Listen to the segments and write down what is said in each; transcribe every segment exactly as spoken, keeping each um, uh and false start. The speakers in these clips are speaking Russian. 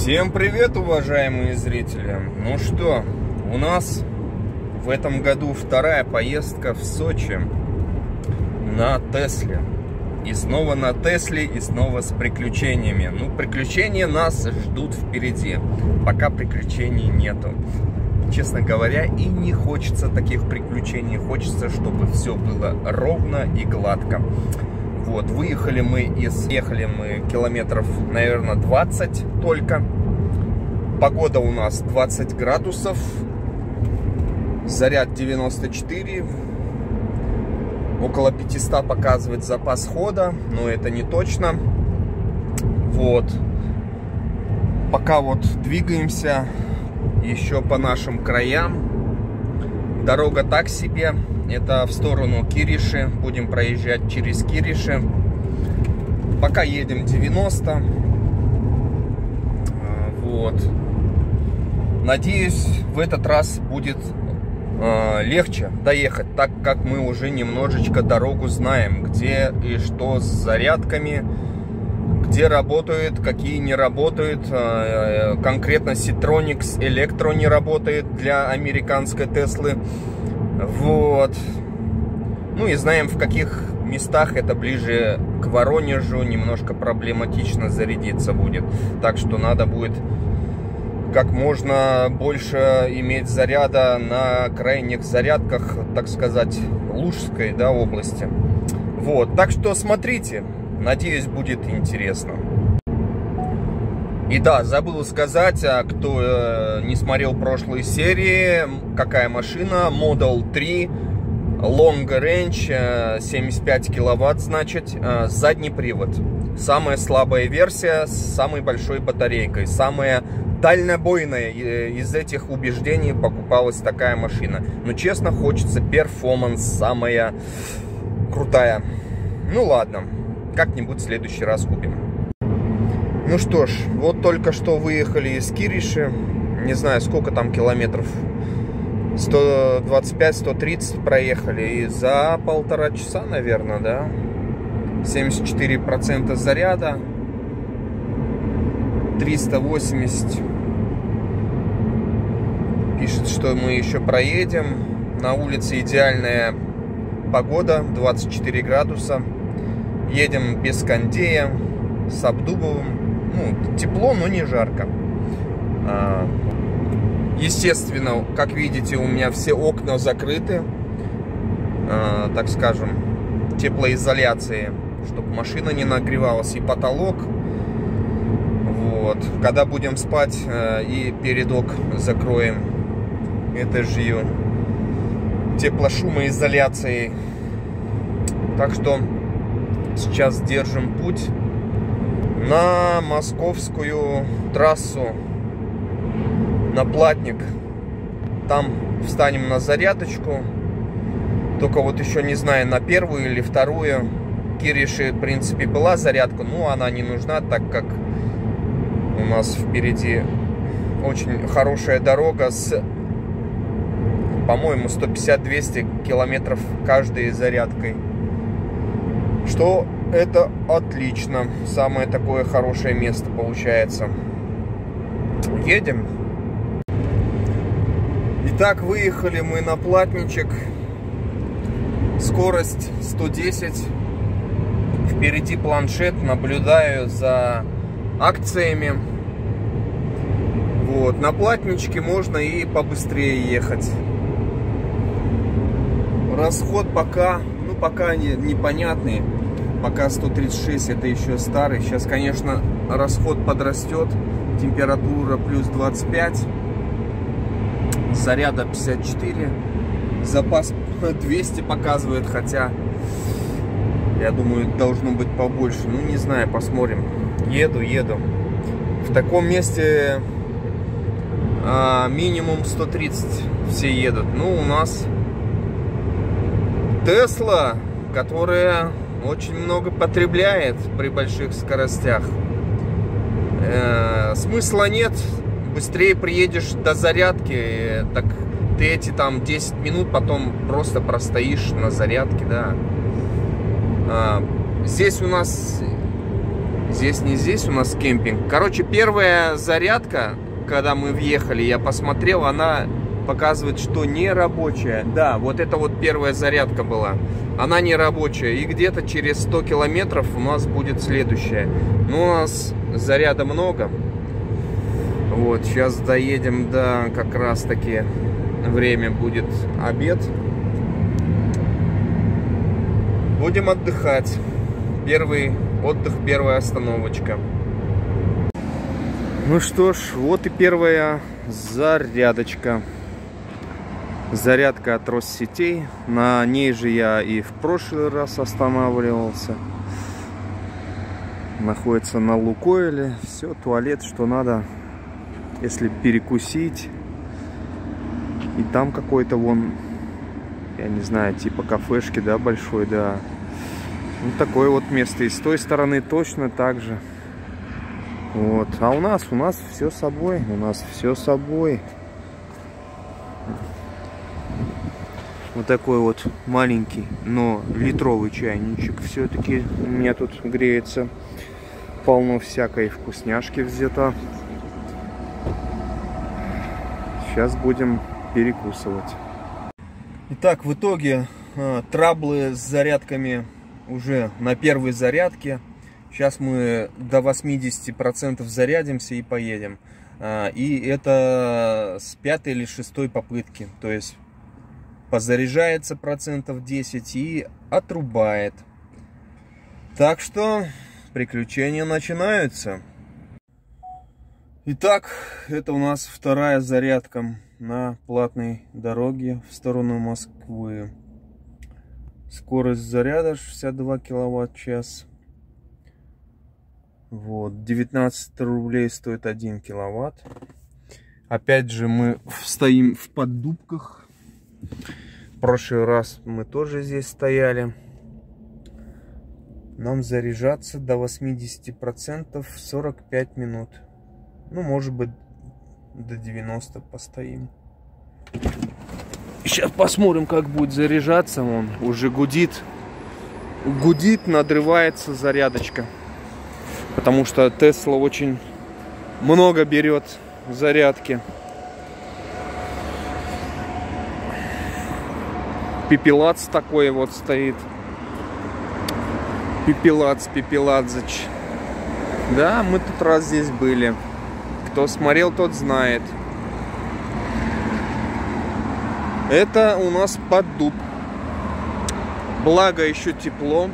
Всем привет, уважаемые зрители! Ну что, у нас в этом году вторая поездка в Сочи на Тесле. И снова на Тесле, и снова с приключениями. Ну, приключения нас ждут впереди. Пока приключений нету. Честно говоря, и не хочется таких приключений. Хочется, чтобы все было ровно и гладко. Вот, выехали мы из... Ехали мы километров, наверное, двадцать только. Погода у нас двадцать градусов. Заряд девяносто четыре. Около пятисот показывает запас хода. Но это не точно. Вот. Пока вот двигаемся еще по нашим краям. Дорога так себе. Это в сторону Кириши. Будем проезжать через Кириши. Пока едем девяносто. Вот. Надеюсь, в этот раз будет э, легче доехать, так как мы уже немножечко дорогу знаем, где и что с зарядками, где работают, какие не работают. Э, конкретно Ситроникс Электро не работает для американской Теслы. Вот. Ну и знаем, в каких местах это ближе к Воронежу немножко проблематично зарядиться будет. Так что надо будет как можно больше иметь заряда на крайних зарядках, так сказать, Лужской, да, области. Вот. Так что смотрите. Надеюсь, будет интересно. И да, забыл сказать, а кто э, не смотрел прошлые серии, какая машина, Model три, Long Range, э, семьдесят пять киловатт, значит, э, задний привод. Самая слабая версия с самой большой батарейкой, самая дальнобойная. Из этих убеждений покупалась такая машина. Но честно, хочется перформанс, самая крутая. Ну ладно, как-нибудь в следующий раз купим. Ну что ж, вот только что выехали из Кириши. Не знаю, сколько там километров. сто двадцать пять — сто тридцать проехали. И за полтора часа, наверное, да? семьдесят четыре процента заряда. триста восемьдесят. Пишет, что мы еще проедем. На улице идеальная погода. двадцать четыре градуса. Едем без кондея. С обдувом. Ну, тепло, но не жарко. А, естественно, как видите, у меня все окна закрыты, а, так скажем, теплоизоляции, чтобы машина не нагревалась, и потолок. Вот. Когда будем спать, а, и передок закроем этой же теплошумоизоляцией. Так что сейчас держим путь на московскую трассу, на Платник. Там встанем на зарядочку. Только вот еще не знаю, на первую или вторую. Кириши, в принципе, была зарядка, но она не нужна, так как у нас впереди очень хорошая дорога с, по-моему, сто пятьдесят — двести километров каждой зарядкой. Что это отлично. Самое такое хорошее место получается. Едем. Итак, выехали мы на Платничек. Скорость сто десять. Впереди планшет. Наблюдаю за акциями. Вот. На Платничке можно и побыстрее ехать. Расход пока, ну, пока не, непонятный. Пока сто тридцать шесть, это еще старый. Сейчас, конечно, расход подрастет. Температура плюс двадцать пять. Заряда пятьдесят четыре. Запас двести показывает, хотя я думаю, должно быть побольше. Ну, не знаю, посмотрим. Еду, еду. В таком месте а, минимум сто тридцать все едут. Ну, у нас Тесла, которая очень много потребляет при больших скоростях. Э, смысла нет. Быстрее приедешь до зарядки, так ты эти там десять минут потом просто простоишь на зарядке, да. А, здесь у нас Здесь не здесь у нас кемпинг. Короче, первая зарядка, когда мы въехали, я посмотрел, она показывает, что не рабочая. Да, вот это вот первая зарядка была. Она не рабочая. И где-то через сто километров у нас будет следующая. Но у нас заряда много. Вот, сейчас доедем до как раз таки время будет обед. Будем отдыхать. Первый отдых, первая остановочка. Ну что ж, вот и первая зарядочка. Зарядка от Россетей. На ней же я и в прошлый раз останавливался. Находится на Лукойле. Все, туалет, что надо, если перекусить. И там какой-то вон, я не знаю, типа кафешки, да, большой, да. Вот такое вот место. И с той стороны точно так же. Вот. А у нас, у нас все с собой. У нас все с собой. Вот такой вот маленький, но литровый чайничек. Все-таки у меня тут греется. Полно всякой вкусняшки взято. Сейчас будем перекусывать. Итак, в итоге э, траблы с зарядками уже на первой зарядке. Сейчас мы до восьмидесяти процентов зарядимся и поедем. Э, и это с пятой или шестой попытки. То есть позаряжается процентов десять и отрубает. Так что приключения начинаются. Итак, это у нас вторая зарядка на платной дороге в сторону Москвы. Скорость заряда шестьдесят два киловатт в час. Вот, девятнадцать рублей стоит один киловатт. Опять же мы стоим в поддубках. В прошлый раз мы тоже здесь стояли. Нам заряжаться до восьмидесяти процентов сорок пять минут. Ну, может быть, до девяноста постоим. Сейчас посмотрим, как будет заряжаться. Он уже гудит. Гудит, надрывается зарядочка. Потому что Тесла очень много берет зарядки. Пепелац такой вот стоит. Пепелац, Пепеладзыч. Да, мы тут раз здесь были. Кто смотрел, тот знает. Это у нас поддуб. Благо еще тепло.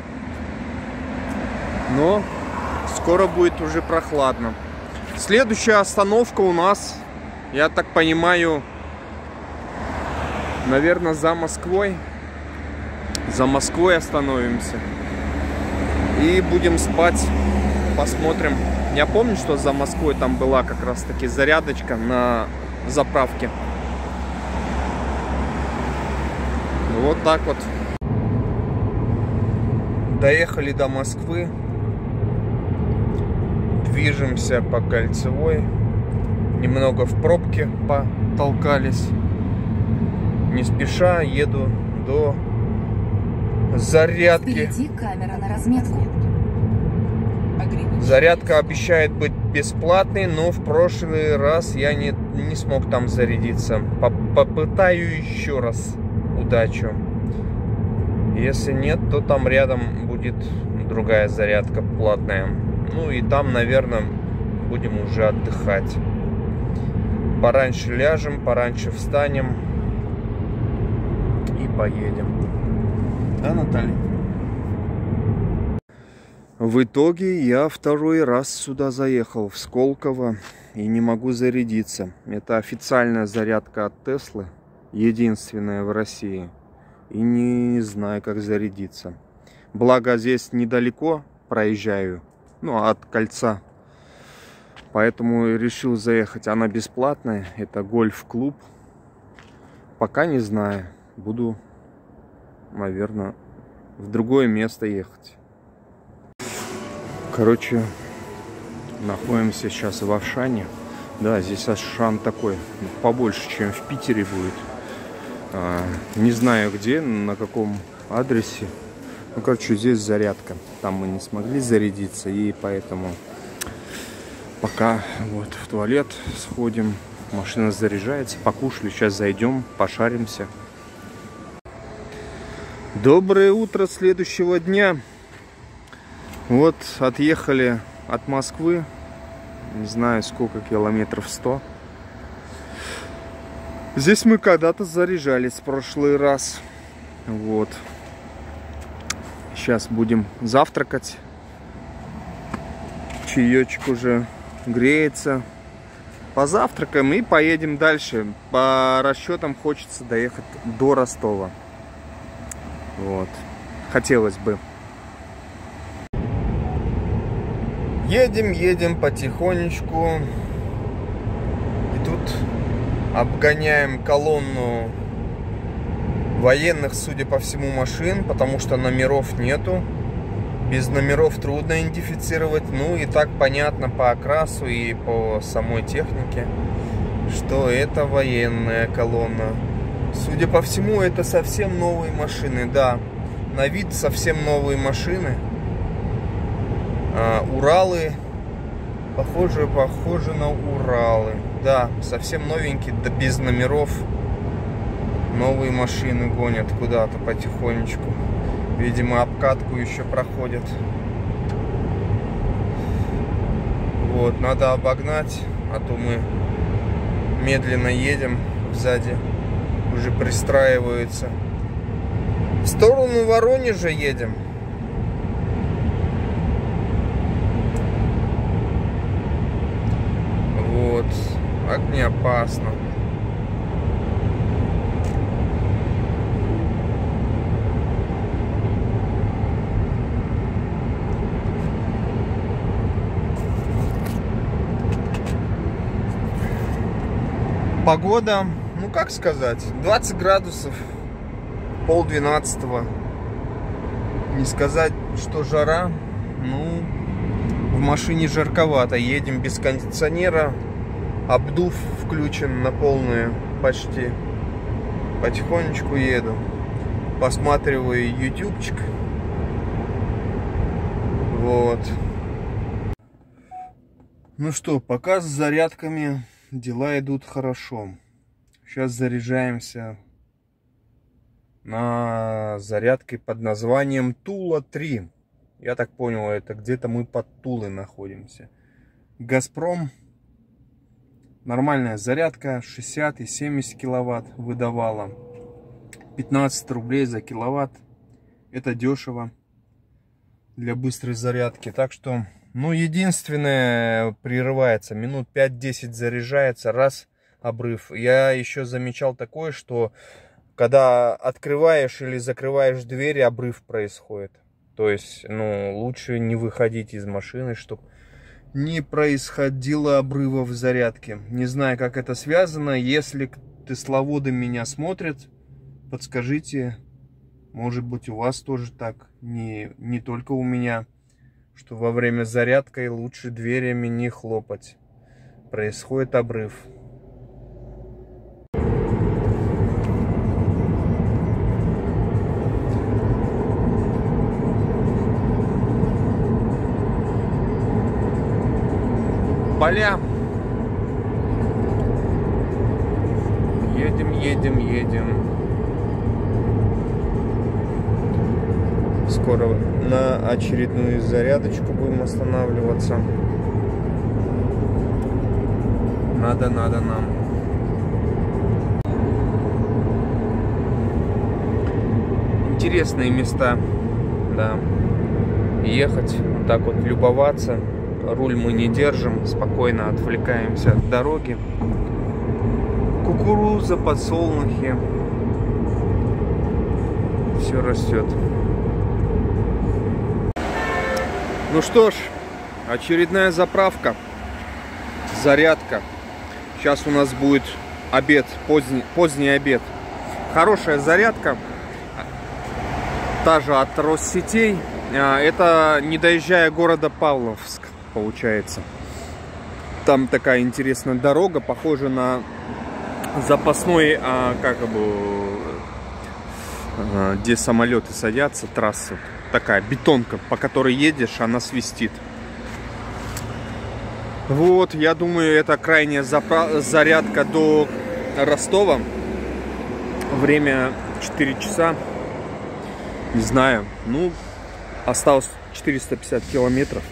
Но скоро будет уже прохладно. Следующая остановка у нас, я так понимаю, наверное, за Москвой. За Москвой остановимся. И будем спать. Посмотрим. Я помню, что за Москвой там была как раз таки зарядочка на заправке. Вот так вот. Доехали до Москвы. Движемся по Кольцевой. Немного в пробке потолкались. Не спеша еду до зарядки. Впереди камера на разметку. Зарядка обещает быть бесплатной, но в прошлый раз я не, не смог там зарядиться. Попытаю еще раз удачу. Если нет, то там рядом будет другая зарядка платная. Ну и там, наверное, будем уже отдыхать. Пораньше ляжем, пораньше встанем и поедем. Да, Наталья? В итоге я второй раз сюда заехал, в Сколково, и не могу зарядиться. Это официальная зарядка от Теслы, единственная в России. И не знаю, как зарядиться. Благо здесь недалеко проезжаю, ну, от кольца. Поэтому решил заехать. Она бесплатная, это гольф-клуб. Пока не знаю, буду, наверное, в другое место ехать. Короче, находимся сейчас в Ашане. Да, здесь Ашан такой, побольше, чем в Питере будет. А, не знаю где, на каком адресе. Ну, короче, здесь зарядка. Там мы не смогли зарядиться, и поэтому пока вот в туалет сходим. Машина заряжается, покушали, сейчас зайдем, пошаримся. Доброе утро следующего дня. Вот отъехали от Москвы, не знаю сколько километров, сто. Здесь мы когда-то заряжались в прошлый раз. Вот. Сейчас будем завтракать. Чаечек уже греется. Позавтракаем и поедем дальше. По расчетам хочется доехать до Ростова. Вот. Хотелось бы. Едем, едем потихонечку. И тут обгоняем колонну военных, судя по всему, машин, потому что номеров нету. Без номеров трудно идентифицировать. Ну и так понятно по окрасу и по самой технике, что это военная колонна. Судя по всему, это совсем новые машины. Да, на вид совсем новые машины. А, Уралы. Похоже, похоже на Уралы. Да, совсем новенькие, да без номеров. Новые машины гонят куда-то потихонечку. Видимо, обкатку еще проходят. Вот, надо обогнать, а то мы медленно едем. Сзади уже пристраиваются. В сторону Воронежа едем. Вот, огнеопасно. Погода, ну как сказать, двадцать градусов, пол двенадцатого. Не сказать, что жара, ну, в машине жарковато. Едем без кондиционера, обдув включен на полную почти. Потихонечку еду, посматриваю ютубчик. Вот. Ну что, пока с зарядками дела идут хорошо. Сейчас заряжаемся на зарядке под названием Тула три. Я так понял, это где-то мы под Тулой находимся. Газпром. Нормальная зарядка, шестьдесят и семьдесят киловатт выдавала. пятнадцать рублей за киловатт. Это дешево для быстрой зарядки. Так что, ну, единственное, прерывается. Минут пять-десять заряжается, раз, обрыв. Я еще замечал такое, что когда открываешь или закрываешь двери, обрыв происходит. То есть, ну, лучше не выходить из машины, чтобы не происходило обрыва в зарядке. Не знаю, как это связано. Если тесловоды меня смотрят, подскажите. Может быть, у вас тоже так. Не, не только у меня. Что во время зарядки лучше дверями не хлопать. Происходит обрыв. Поля. Едем, едем, едем. Скоро на очередную зарядочку будем останавливаться. Надо, надо нам. Интересные места, да. Ехать, вот так вот любоваться. Руль мы не держим, спокойно отвлекаемся от дороги. Кукуруза, подсолнухи. Все растет. Ну что ж, очередная заправка, зарядка. Сейчас у нас будет обед, поздний, поздний обед. Хорошая зарядка, та же от Россетей. Это не доезжая города Павловск, получается. Там такая интересная дорога, похожа на запасной, как бы, где самолеты садятся, трассы. такая бетонка, по которой едешь, она свистит. Вот, я думаю, это крайняя зарядка до Ростова. Время четыре часа. Не знаю. Ну, осталось четыреста пятьдесят километров.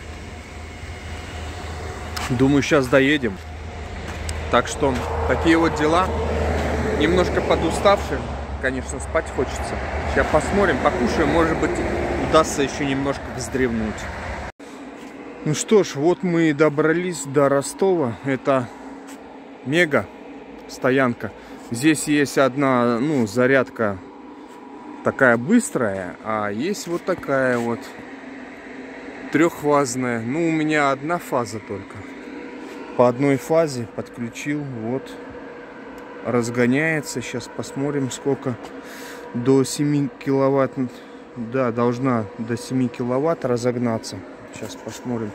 Думаю, сейчас доедем. Так что, такие вот дела. Немножко подуставший. Конечно, спать хочется. Сейчас посмотрим, покушаем. Может быть, удастся еще немножко вздремнуть. Ну что ж, вот мы и добрались до Ростова. Это мега стоянка. Здесь есть одна, ну, зарядка такая быстрая, а есть вот такая вот трехфазная. Ну, у меня одна фаза только. По одной фазе подключил, вот, разгоняется. Сейчас посмотрим, сколько. До семи киловатт. Да, должна до семи киловатт разогнаться. Сейчас посмотрим.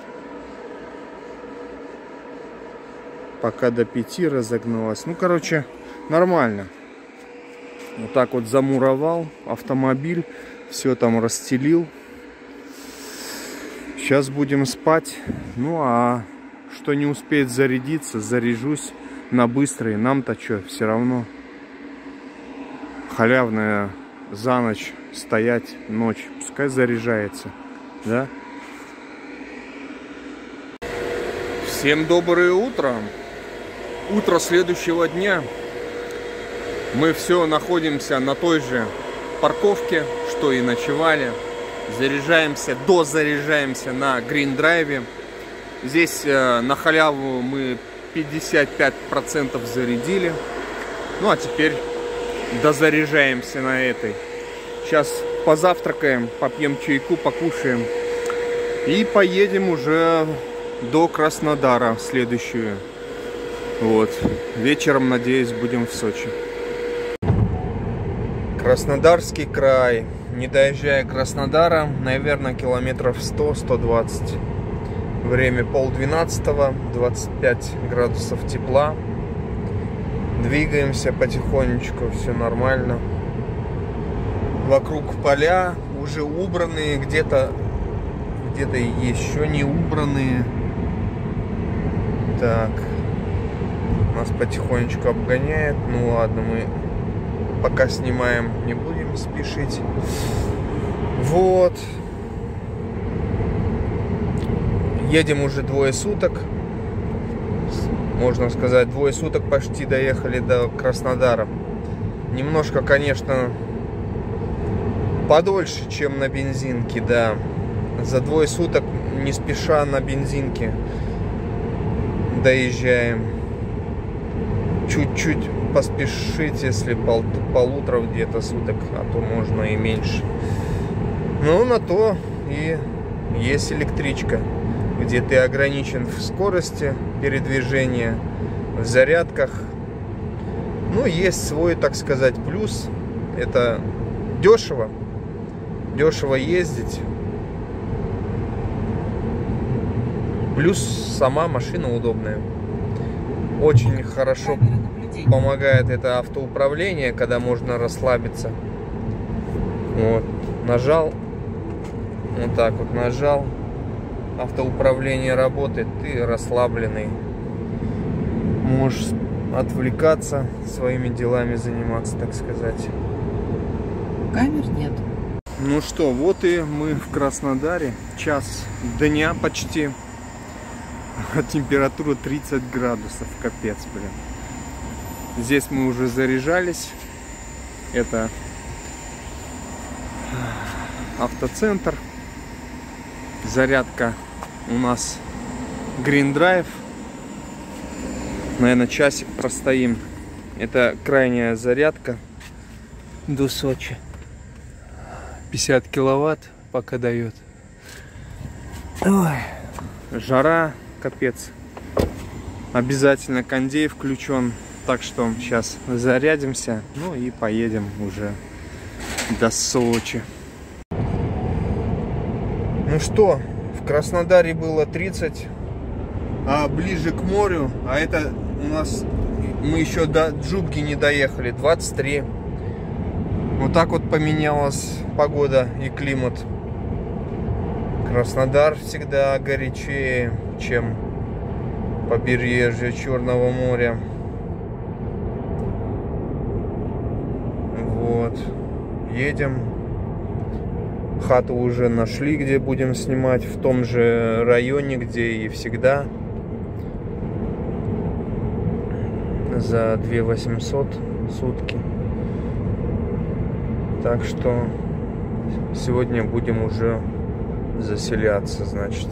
Пока до пяти разогналась. Ну, короче, нормально. Вот так вот замуровал автомобиль. Все там расстелил. Сейчас будем спать. Ну, а что не успеет зарядиться, заряжусь на быстрый. Нам-то что, все равно халявная за ночь стоять ночь. Пускай заряжается. Да? Всем доброе утро. Утро следующего дня. Мы все находимся на той же парковке, что и ночевали. Заряжаемся, дозаряжаемся на Green Drive. Здесь э, на халяву мы пятьдесят пять процентов зарядили. Ну а теперь дозаряжаемся на этой. Сейчас позавтракаем, попьем чайку, покушаем. И поедем уже до Краснодара следующую. Вот. Вечером, надеюсь, будем в Сочи. Краснодарский край. Не доезжая Краснодара, наверное, километров сто — сто двадцать. Время полдвенадцатого, двадцать пять градусов тепла. Двигаемся потихонечку, все нормально. Вокруг поля уже убранные, где-то где-то еще не убранные. Так, нас потихонечку обгоняет. Ну ладно, мы пока снимаем, не будем спешить. Вот. Едем уже двое суток. Можно сказать, двое суток почти доехали до Краснодара. Немножко, конечно, подольше, чем на бензинке, да. За двое суток не спеша на бензинке доезжаем. Чуть-чуть поспешить, если пол, полутора где-то суток, а то можно и меньше. Ну, на то и есть электричка, где ты ограничен в скорости передвижения, в зарядках. Ну, есть свой, так сказать, плюс. Это дешево. Дешево ездить. Плюс сама машина удобная. Очень хорошо помогает это автоуправление, когда можно расслабиться. Вот. Нажал. Вот так вот нажал. Автоуправление работает. Ты расслабленный. Можешь отвлекаться, своими делами заниматься, так сказать. Камер нет. Ну что, вот и мы в Краснодаре. Час дня почти. Температура тридцать градусов. Капец, блин. Здесь мы уже заряжались. Это автоцентр. Зарядка у нас Green Drive. Наверное, часик простоим. Это крайняя зарядка до Сочи. пятьдесят киловатт пока дает. Ой, жара, капец. Обязательно кондей включен. Так что сейчас зарядимся. Ну и поедем уже до Сочи. Ну что, в Краснодаре было тридцать, а ближе к морю, а это у нас, мы еще до Джубки не доехали, двадцать три. Вот так вот поменялась погода и климат. Краснодар всегда горячее, чем побережье Черного моря. Вот. Едем. Хату уже нашли, где будем снимать. В том же районе, где и всегда. За две тысячи восемьсот сутки. Так что сегодня будем уже заселяться, значит.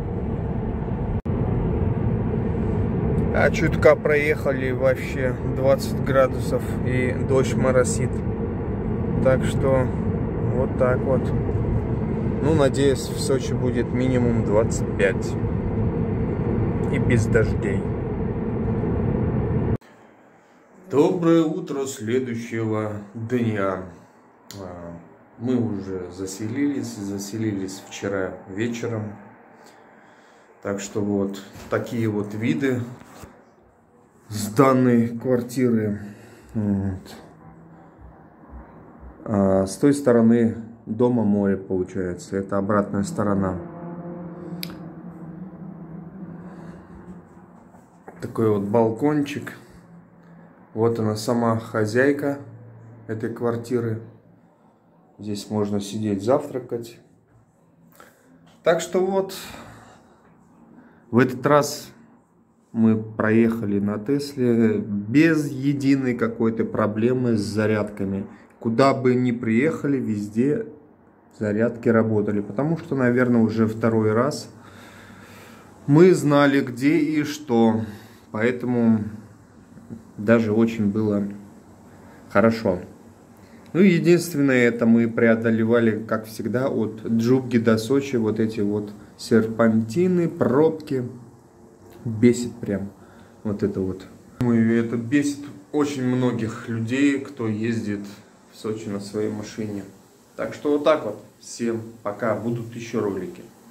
А чутка проехали, вообще двадцать градусов и дождь моросит. Так что вот так вот. Ну, надеюсь, в Сочи будет минимум двадцать пять. И без дождей. Доброе утро следующего дня. Мы уже заселились, заселились вчера вечером. Так что вот такие вот виды с данной квартиры. Вот. А с той стороны дома море получается. Это обратная сторона. Такой вот балкончик. Вот она сама хозяйка этой квартиры. Здесь можно сидеть, завтракать. Так что вот, в этот раз мы проехали на Тесле без единой какой-то проблемы с зарядками. Куда бы ни приехали, везде зарядки работали. Потому что, наверное, уже второй раз мы знали, где и что. Поэтому даже очень было хорошо. Ну, единственное, это мы преодолевали, как всегда, от Джубги до Сочи. Вот эти вот серпантины, пробки. Бесит прям. Вот это вот. Это бесит очень многих людей, кто ездит в Сочи на своей машине. Так что вот так вот. Всем пока. Будут еще ролики.